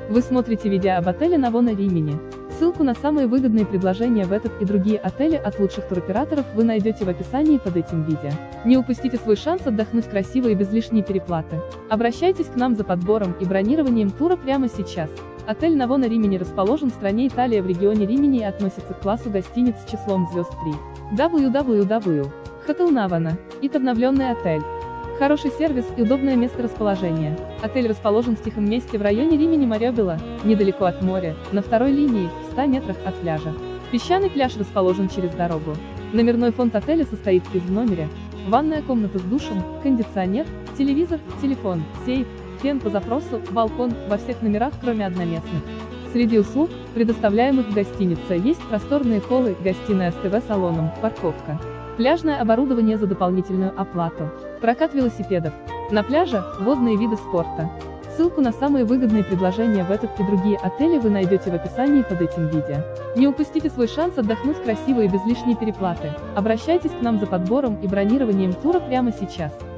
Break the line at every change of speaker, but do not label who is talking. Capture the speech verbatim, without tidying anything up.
Вы смотрите видео об отеле Навона Римини. Ссылку на самые выгодные предложения в этот и другие отели от лучших туроператоров вы найдете в описании под этим видео. Не упустите свой шанс отдохнуть красиво и без лишней переплаты. Обращайтесь к нам за подбором и бронированием тура прямо сейчас. Отель Навона Римини расположен в стране Италия в регионе Римини и относится к классу гостиниц с числом звезд три. дабл ю дабл ю дабл ю точка хотел навона точка ит обновленный отель. Хороший сервис и удобное месторасположение. Отель расположен в тихом месте в районе Римини Марёбелла, недалеко от моря, на второй линии, в ста метрах от пляжа. Песчаный пляж расположен через дорогу. Номерной фонд отеля состоит из номера, ванная комната с душем, кондиционер, телевизор, телефон, сейф, фен по запросу, балкон, во всех номерах кроме одноместных. Среди услуг, предоставляемых в гостинице, есть просторные холлы, гостиная с ТВ-салоном, парковка. Пляжное оборудование за дополнительную оплату. Прокат велосипедов. На пляже – водные виды спорта. Ссылку на самые выгодные предложения в этот и другие отели вы найдете в описании под этим видео. Не упустите свой шанс отдохнуть красиво и без лишней переплаты. Обращайтесь к нам за подбором и бронированием тура прямо сейчас.